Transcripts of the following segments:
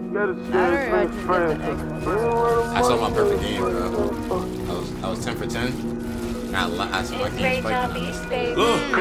I saw my perfect game, bro. I was 10 for 10. I saw my game spike.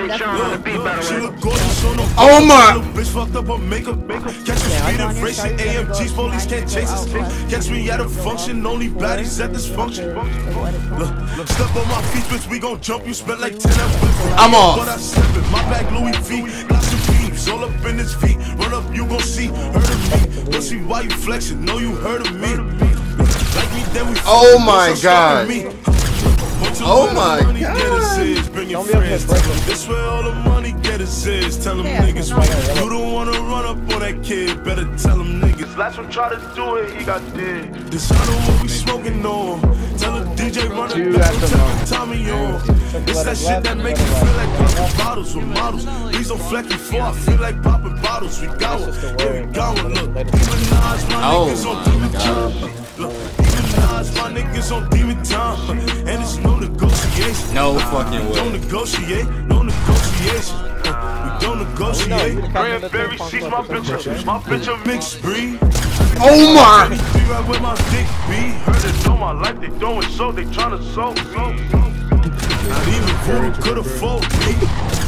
Oh my! Catch me speeding, racing AMGs, police can't chase us. Catch me at a function, only baddies at this function. Look, step on my feet, bitch, we gon' jump. You spent like 10 hours. I'm off. But I slip it, my bag Louis V, got some beams all up in his feet. Run up, you gon' see, heard of me. Don't see why you flexing, know you heard of me. Like me, then we oh my god. Oh my god. Bring your friends. This where all the money getters is. Tell them niggas right. You don't wanna run up on that kid. Better tell them niggas. Last one try to do it, he got dead. This I know what we smoking on. Tell the DJ run it back. Tell Tommy on. It's that shit that make you feel like popping bottles with models. Please don't flex before I feel like popping bottles. We got one. Yeah, we got one. Look, even Nas, my niggas on demon time. Look, even Nas, my niggas on demon time. And it's no negotiation. No fucking way. Don't negotiate, no negotiation. We don't negotiate. Cranberry seats, my bitch a mixed breed. Oh my! Be right with my dick be. Heard it all my life, they throwing so, they tryna soak. Not even voodoo could afford me.